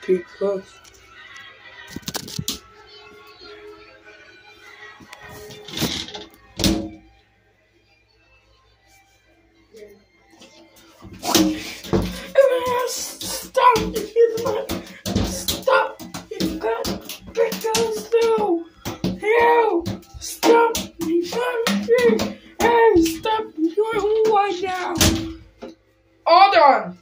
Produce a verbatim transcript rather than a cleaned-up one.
Keep close. Stop! Stop! You got because no! Hell! Stop! Hey! Stop! You're right now! All done!